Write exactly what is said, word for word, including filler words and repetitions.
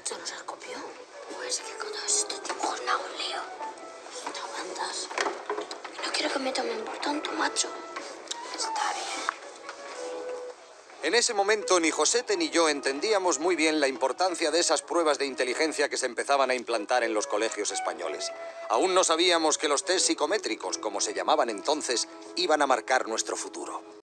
macho, nos has copiado. Pues que con todos estos dibujos me hago un lío. No te aguantas. No quiero que me tomen por tonto, macho. Está bien. En ese momento ni Josete ni yo entendíamos muy bien la importancia de esas pruebas de inteligencia que se empezaban a implantar en los colegios españoles. Aún no sabíamos que los test psicométricos, como se llamaban entonces, iban a marcar nuestro futuro.